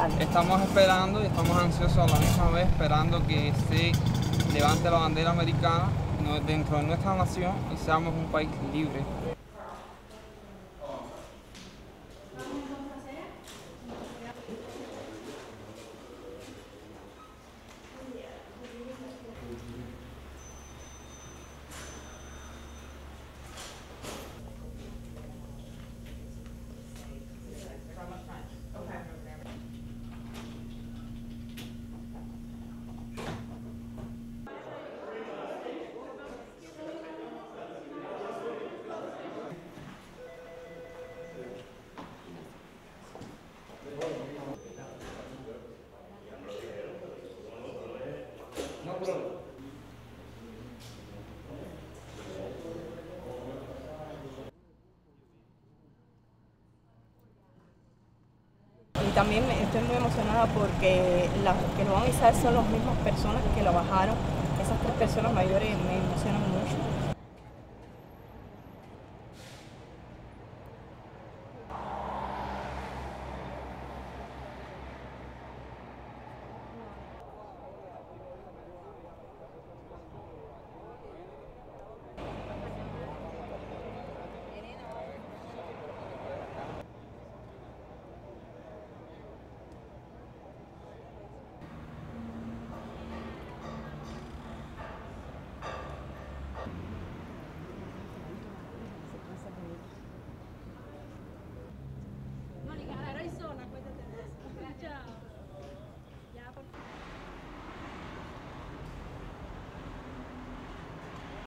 total. Estamos esperando y estamos ansiosos a la misma vez, esperando que se levante la bandera americana dentro de nuestra nación y seamos un país libre. Y también estoy muy emocionada porque los que lo van a izar son las mismas personas que lo bajaron. Esas 3 personas mayores me emocionan mucho.